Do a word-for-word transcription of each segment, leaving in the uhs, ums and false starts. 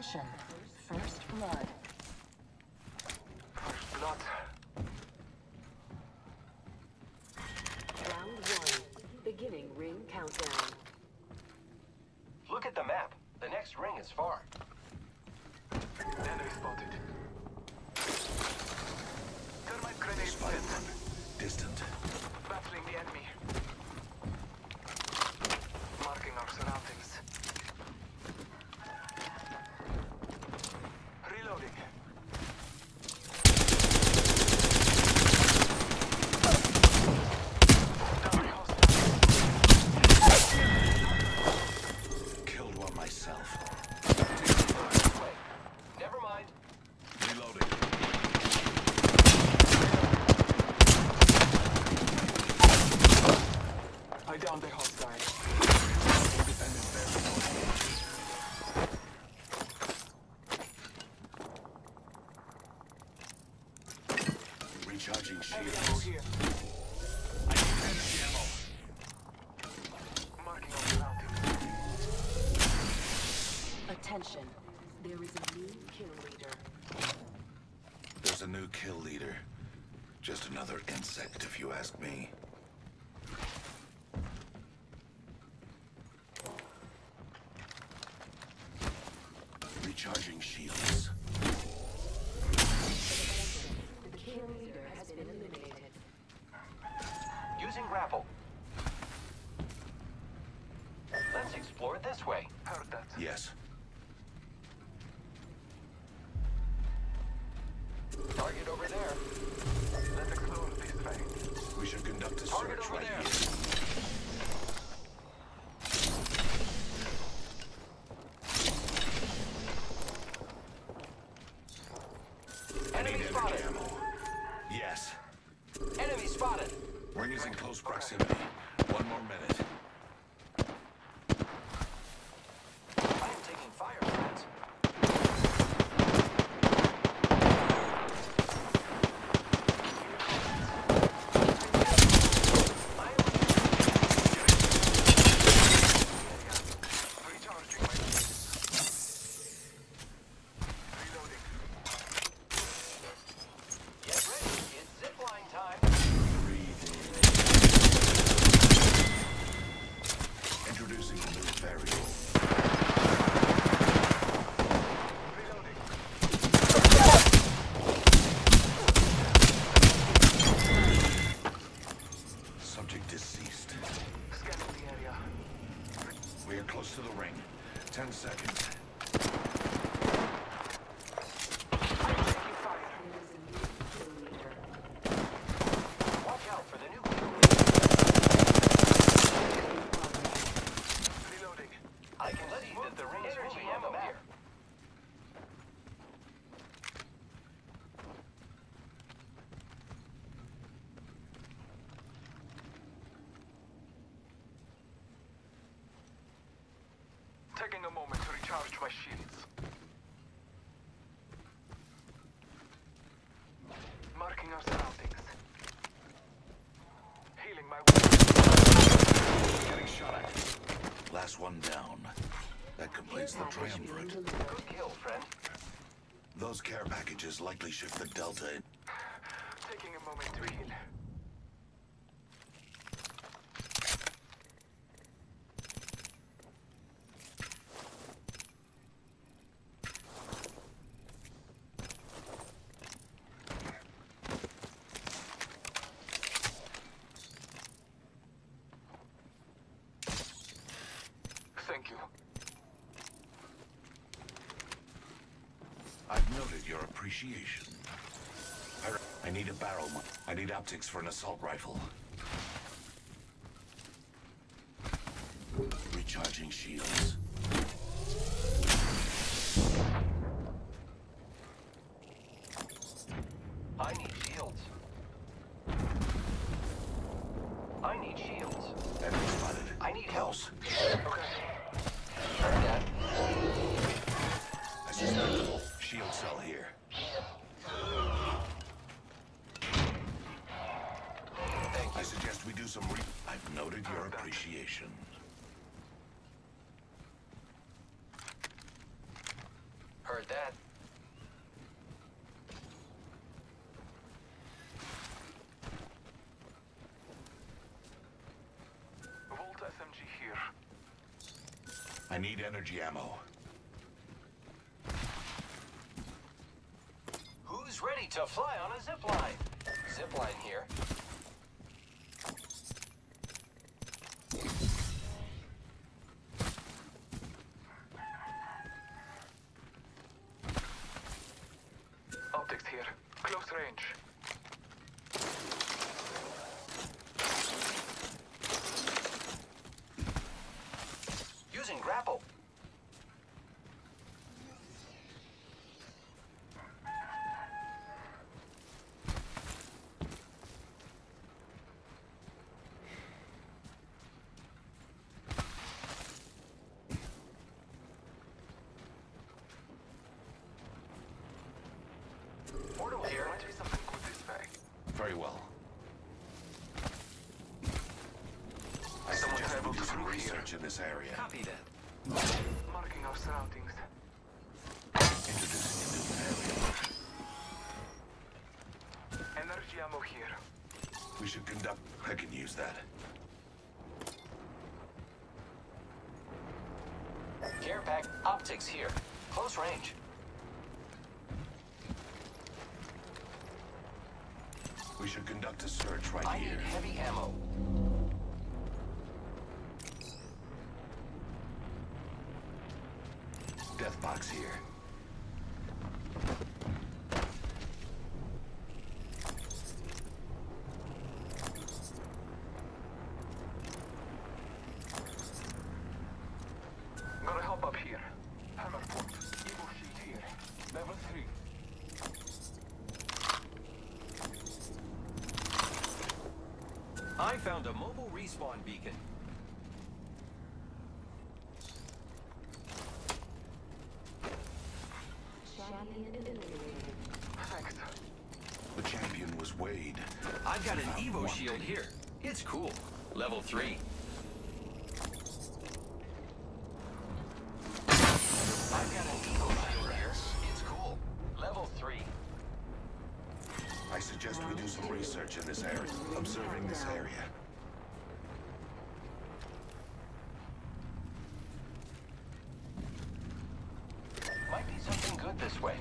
Attention, first blood. First blood. Round one. Beginning ring countdown. Look at the map. The next ring is far. Enemy spotted. Thermite grenade set. Distant. Battling the enemy. Marking our surroundings. Reloading. Down hostile. Killed one myself. Wait. Never mind. Reloading. I downed the hostile. Recharging Heavy ammo shields. here. I need heavy ammo. Marking our surroundings. Attention. There is a new kill leader. There's a new kill leader. Just another insect, if you ask me. Recharging shields. The kill leader has been eliminated. Using grapple. Let's explore this way. Heard that. Yes. Target over there. Let's explore this way. We should conduct a Target search over right there. here. Enemy Need spotted. heavy ammo. Yes. Enemy spotted. Ring is in close proximity. One more minute. I am taking fire, friends. Recharging my shields. Reloading. Get ready. It's zipline time. Breathe in. Introducing a new variable. Reloading. Subject deceased. Scanning the area. We are close to the ring. Ten seconds. I'm taking fire. There is a new kill leader. Watch out for the new kill. Reloading. I can see that the ring is moving on the map. Taking a moment to recharge my shields. Marking our surroundings. Healing my wounds. Getting shot at. Last one down. That completes the triumvirate. Good kill, friend. Those care packages likely shift the Delta in. Taking a moment to heal. Thank you. I've noted your appreciation. I, I need a barrel. mo- I need optics for an assault rifle. Recharging shields. I need shields. I need shields. Enemy spotted. I need help. Close. Okay. Heard that. I suspect shield cell here. Thank I you. suggest we do some re- I've noted your appreciation. I need energy ammo. Who's ready to fly on a zipline? Zipline here. Optics here. Close range. Using grapple. Portal here. Might be something good this way. Very well. I Someone suggest we traveled do some through here. research in this area. Copy that. Marking our surroundings. Introducing a new area. Energy ammo here. We should conduct... I can use that. Care pack. Optics here. Close range. We should conduct a search right I here. need heavy ammo. Death box here. Gotta help up here. Hammer point. Evo sheet here. Level three. I found a mobile respawn beacon. Champion eliminated. Thanks. The champion was Wade. I've got an Found Evo one shield thing. here. It's cool. Level three. I've got an Evo shield here. It's cool. Level three. I suggest we do some research in this area. Observing this area. Might be something good this way.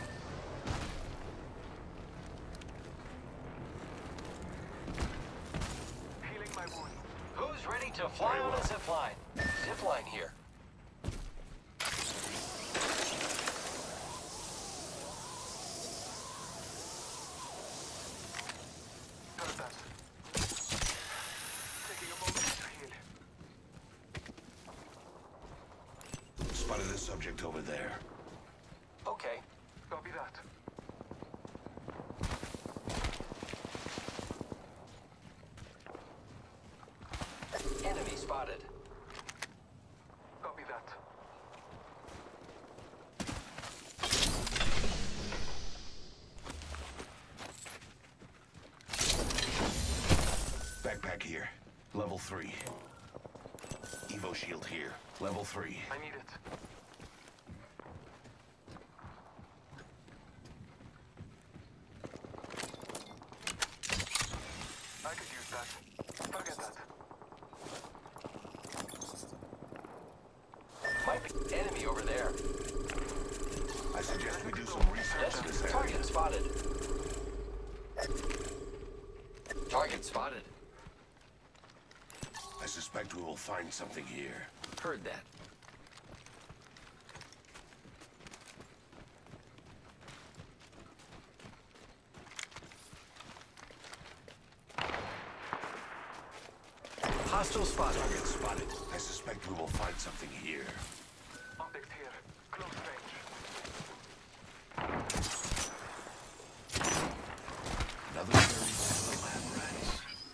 Healing my wound. Who's ready to fly on a zipline? Zipline here. Heard that. Taking a moment to heal. Spotted a subject over there. Okay. Copy that. Enemy spotted. Copy that. Backpack here. Level three. Evo shield here. Level three. I need it. I could use that. Forget that. Might be enemy over there. I suggest we do some research in this Yes, area. target spotted. Target spotted. I suspect we will find something here. Heard that. Hostile spotted. Target spotted. I suspect we will find something here. Optics here. Close range. Another very bad lab rats.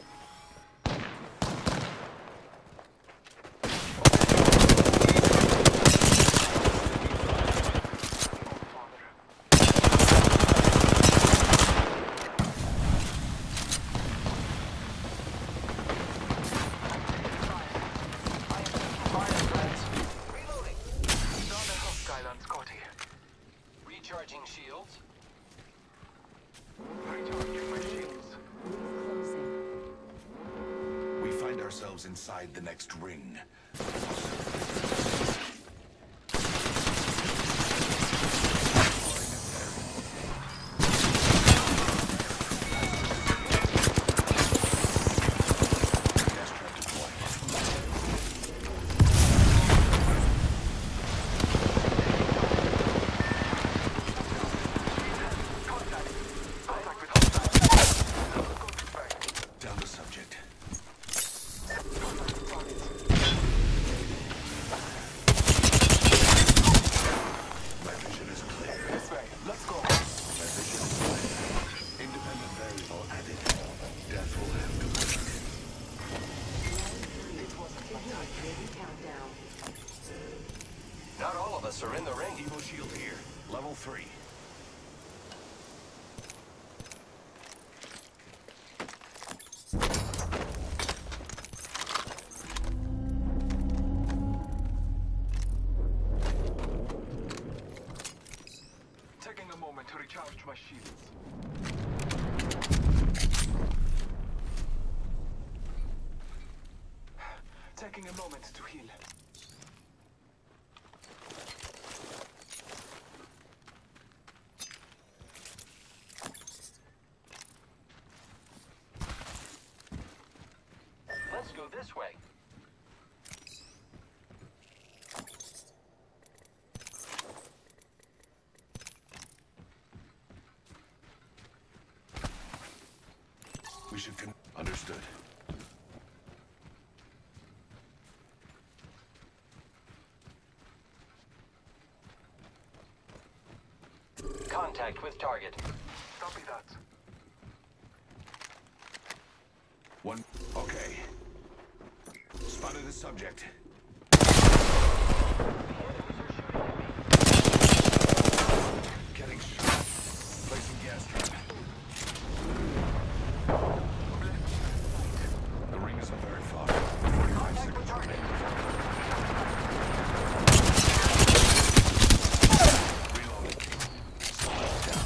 Reloading. Rather help Skyland, Scotty. Recharging shields. Recharging my shields. Closing. We find ourselves inside the next ring. three. Taking a moment to recharge my shields. Taking a moment to heal. Let's go this way. We should con- Understood. Contact with target. Copy that. One. Okay. Spotted the subject. Getting shot. Placing gas trap. The ring isn't very far. forty-five seconds remaining. Reloading. Slowing down.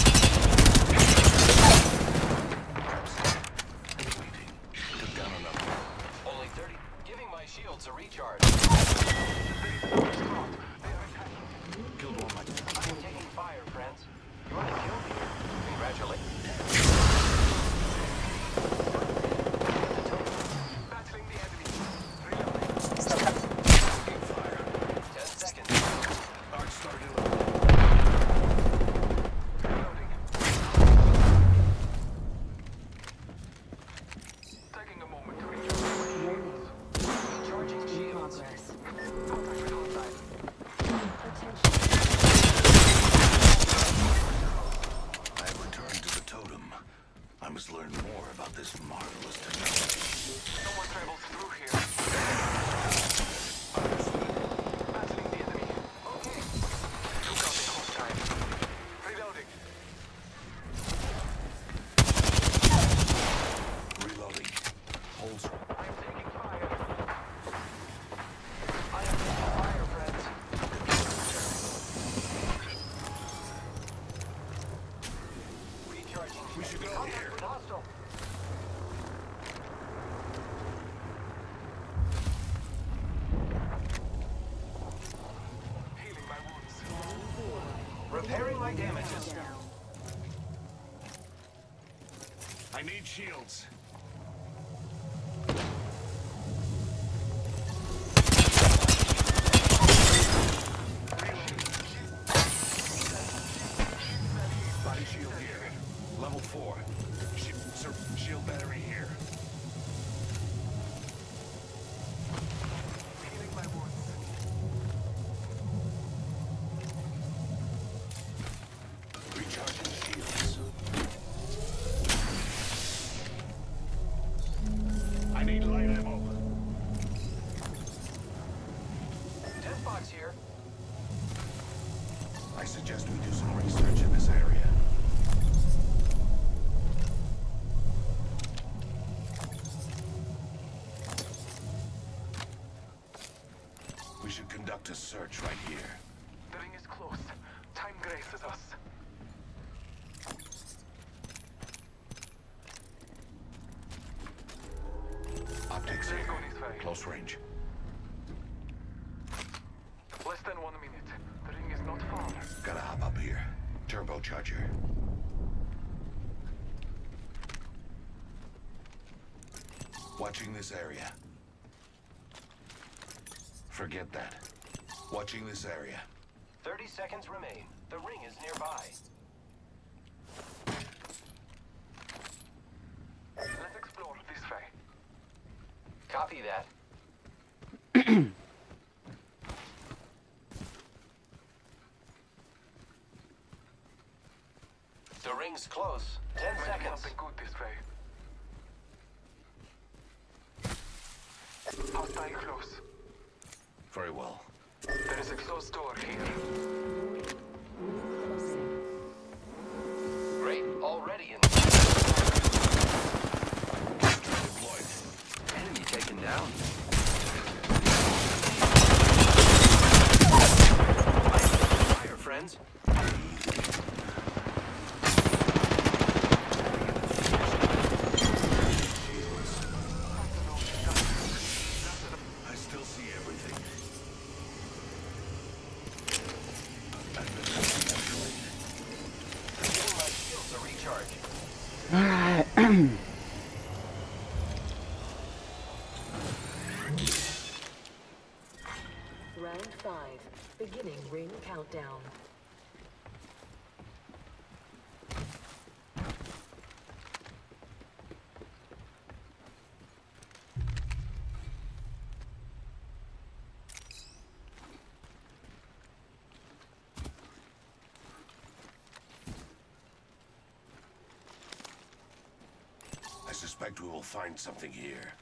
Completing. Took down another. Only thirty. Giving my shields a recharge. Killed one of my. I'm taking fire, friends. You're the kill leader. Congratulations. Battling the enemy. Reloading. Taking fire. Ten seconds. Arc started. Reloading. Taking a moment to recharge my shields. Recharging In shields. progress. Contact with hostile. Attention. I have returned to the totem. I must learn more about this marvelous technology. No one travels through here. Battling the enemy. Okay. Took out the hostile. Reloading. Reloading. Holds. I'm taking fire. I am taking fire, friends. Recharging. We should go Contact here. with hostile. Healing my wounds. Repairing my damages. Down. I need shields. Body shield here. Level four. Shi- sir, shield battery here. Healing my wounds. Recharging shields. I need light ammo. Death box here. I suggest we do some research in this area. We should conduct a search right here. The ring is close. Time graces us. Optics Let's here. go this way. Close range. Less than one minute. The ring is not far. Gotta hop up here. Turbocharger. Watching this area. Forget that. Watching this area. Thirty seconds remain. The ring is nearby. Let's explore this way. Copy that. The ring's close. Ten Might be seconds. something good this way. Hostile close. Very well. There is a closed door here. Already in. Deployed. Enemy taken down. Fire, friends. I still see everything. Giving my shields a recharge. Alright. Round five. Beginning ring countdown. I suspect we will find something here.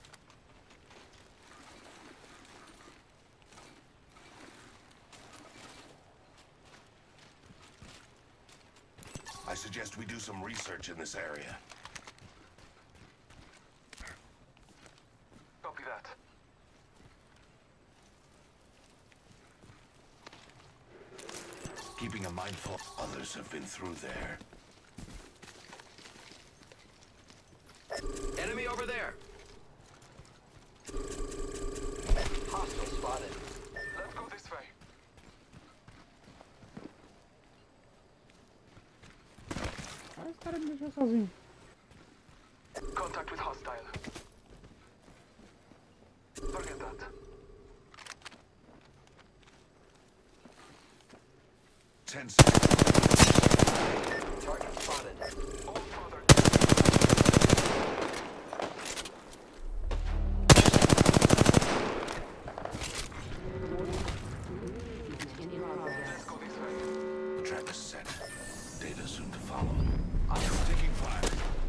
I suggest we do some research in this area. Copy that. Keeping a mindful, others have been through there. Enemy over there. Hostile spotted. Let's go this way. Ah, esse cara me deixou sozinho. Contact with hostile. Forget that. Ten seconds. Target spotted. All further. In progress. Let's go this way. Trap is set. Data soon to follow. I am taking fire.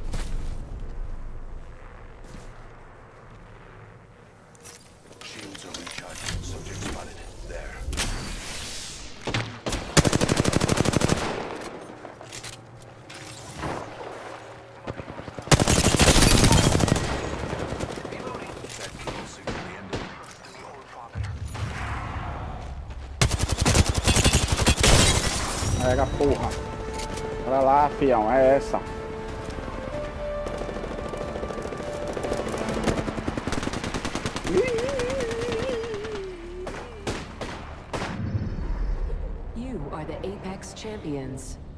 Shields are recharging. Subject spotted. There. Reloading. That kill signal ended. To the old father. Pega, porra. Olha lá, fião, é essa. You are the Apex champions.